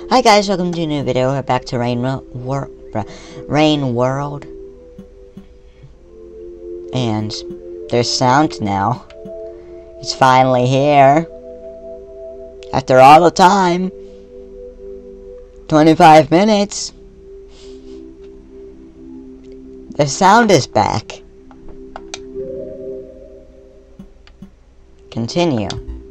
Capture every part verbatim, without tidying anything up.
Hi guys, welcome to a new video. We're back to Rain Wor Rain World. And there's sound now. It's finally here. After all the time. twenty-five minutes. The sound is back. Continue.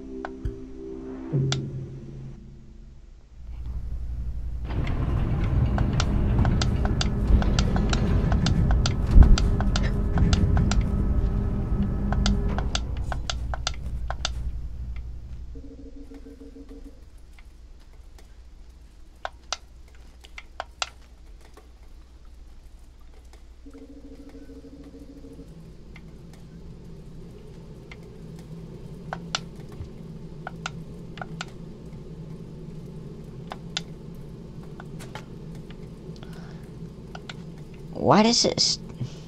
Why does it... St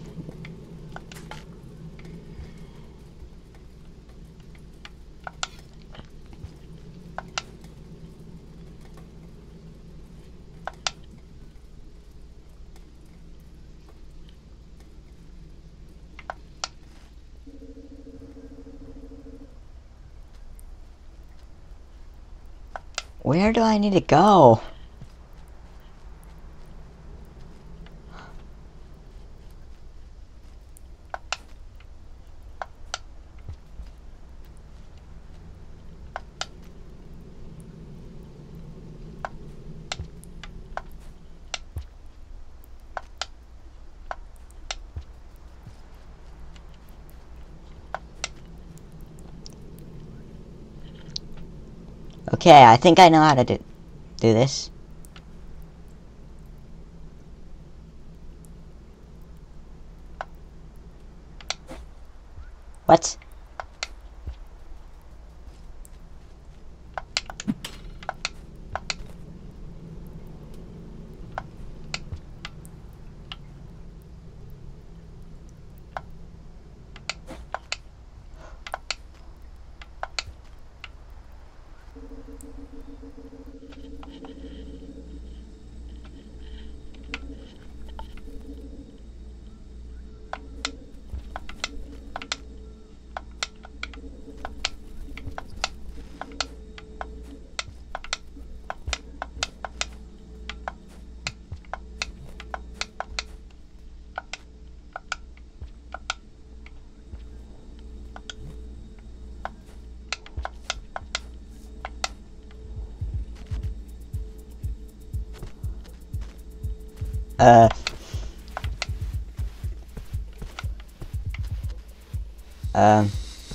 Where do I need to go? Okay, I think I know how to do, do this. What? Uh. Um.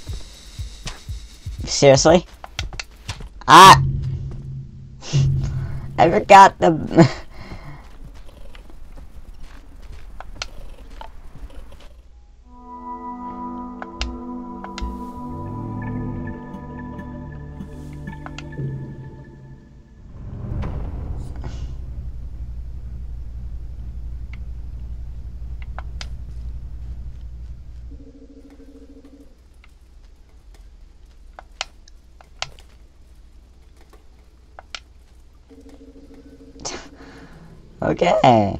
Seriously? Ah! I forgot the... Okay.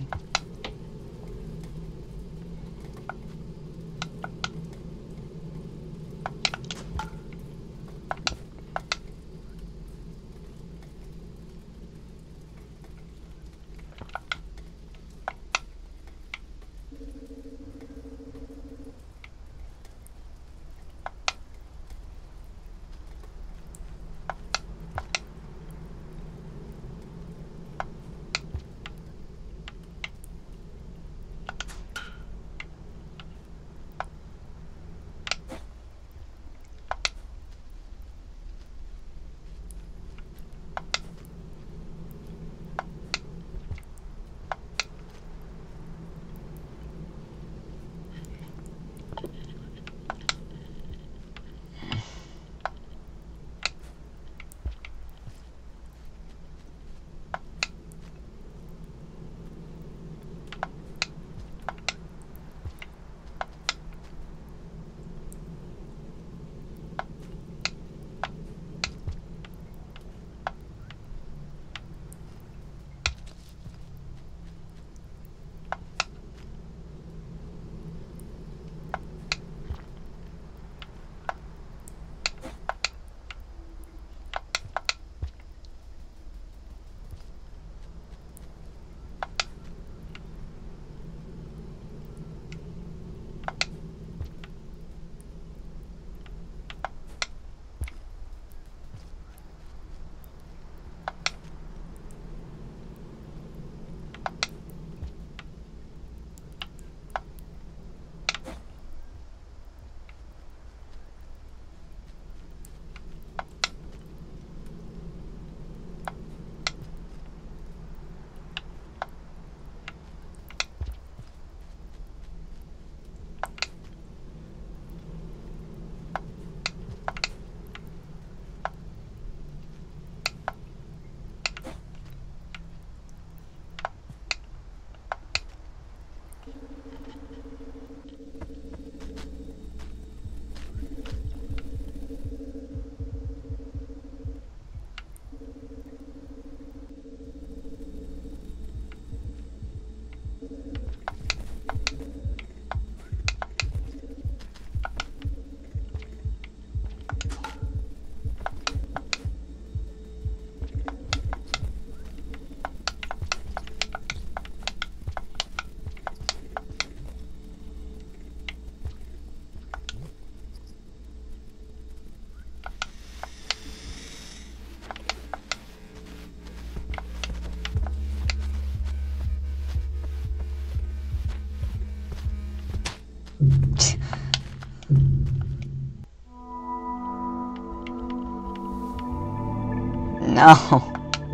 No.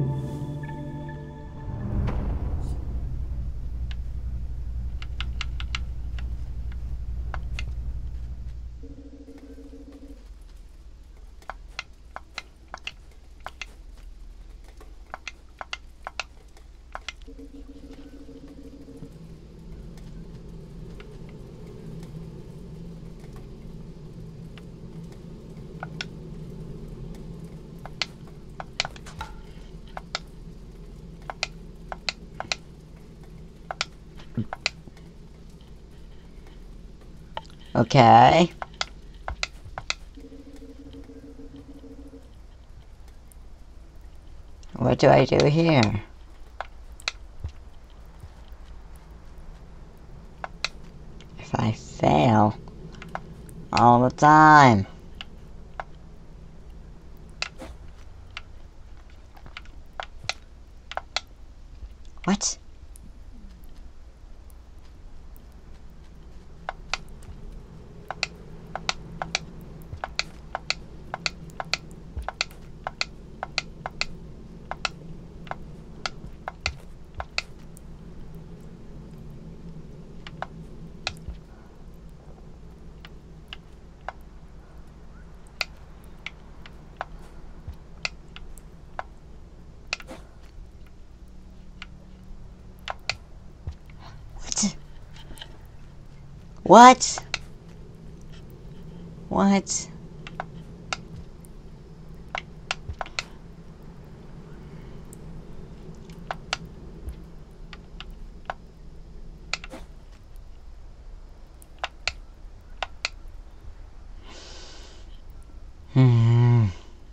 Okay. What do I do here? If I fail all the time. What? What? What? Hmm.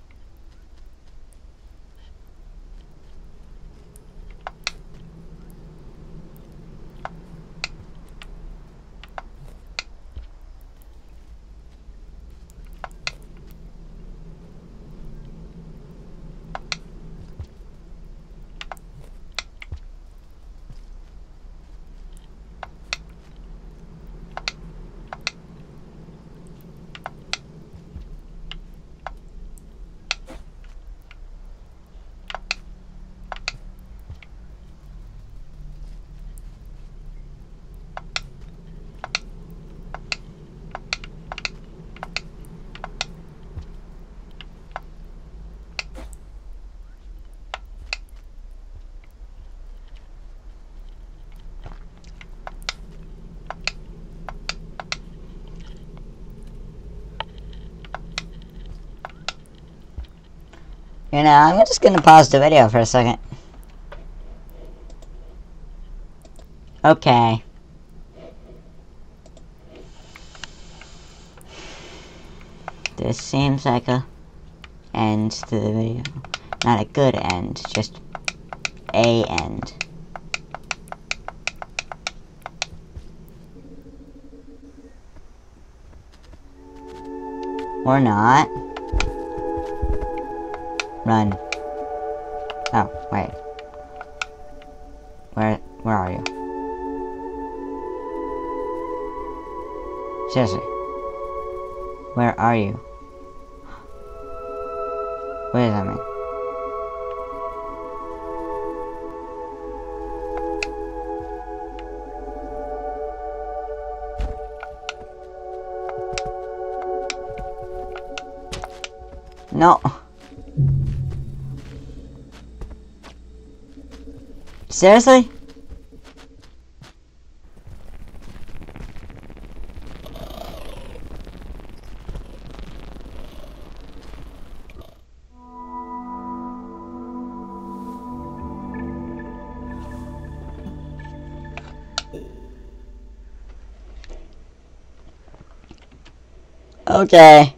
You know, I'm just gonna pause the video for a second. Okay. This seems like a end to the video. Not a good end, just a end. Or not. Run. Oh, wait. Where, where are you? Seriously. Where are you? What does that mean? No. Seriously? Okay.